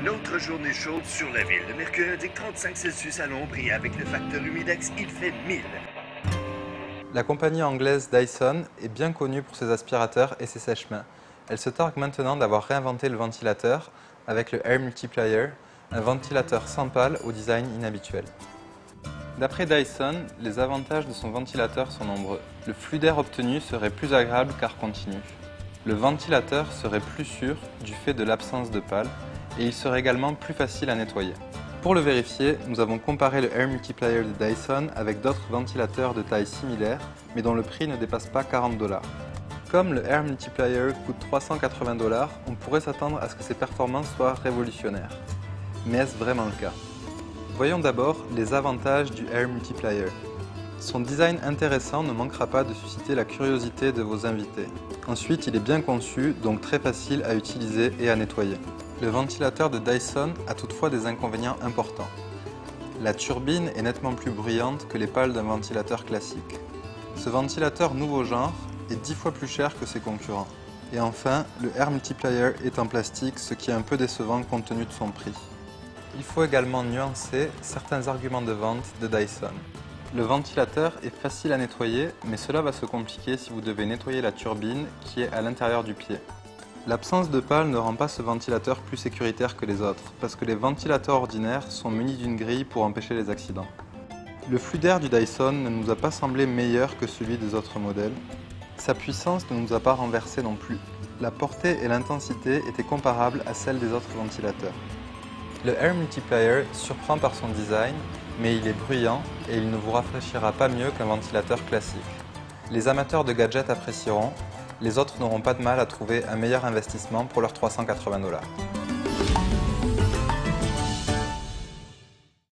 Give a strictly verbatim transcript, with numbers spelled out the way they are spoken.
Une autre journée chaude sur la ville. Le mercure indique trente-cinq Celsius à l'ombre et avec le facteur humidex, il fait mille. La compagnie anglaise Dyson est bien connue pour ses aspirateurs et ses sèche-mains. Elle se targue maintenant d'avoir réinventé le ventilateur avec le Air Multiplier, un ventilateur sans pale au design inhabituel. D'après Dyson, les avantages de son ventilateur sont nombreux. Le flux d'air obtenu serait plus agréable car continu. Le ventilateur serait plus sûr du fait de l'absence de pale et il serait également plus facile à nettoyer. Pour le vérifier, nous avons comparé le Air Multiplier de Dyson avec d'autres ventilateurs de taille similaire, mais dont le prix ne dépasse pas quarante dollars. Comme le Air Multiplier coûte trois cent quatre-vingts dollars, on pourrait s'attendre à ce que ses performances soient révolutionnaires. Mais est-ce vraiment le cas? Voyons d'abord les avantages du Air Multiplier. Son design intéressant ne manquera pas de susciter la curiosité de vos invités. Ensuite, il est bien conçu, donc très facile à utiliser et à nettoyer. Le ventilateur de Dyson a toutefois des inconvénients importants. La turbine est nettement plus bruyante que les pales d'un ventilateur classique. Ce ventilateur nouveau genre est dix fois plus cher que ses concurrents. Et enfin, le Air Multiplier est en plastique, ce qui est un peu décevant compte tenu de son prix. Il faut également nuancer certains arguments de vente de Dyson. Le ventilateur est facile à nettoyer, mais cela va se compliquer si vous devez nettoyer la turbine qui est à l'intérieur du pied. L'absence de pale ne rend pas ce ventilateur plus sécuritaire que les autres, parce que les ventilateurs ordinaires sont munis d'une grille pour empêcher les accidents. Le flux d'air du Dyson ne nous a pas semblé meilleur que celui des autres modèles. Sa puissance ne nous a pas renversé non plus. La portée et l'intensité étaient comparables à celles des autres ventilateurs. Le Air Multiplier surprend par son design, mais il est bruyant et il ne vous rafraîchira pas mieux qu'un ventilateur classique. Les amateurs de gadgets apprécieront, les autres n'auront pas de mal à trouver un meilleur investissement pour leurs trois cent quatre-vingts dollars.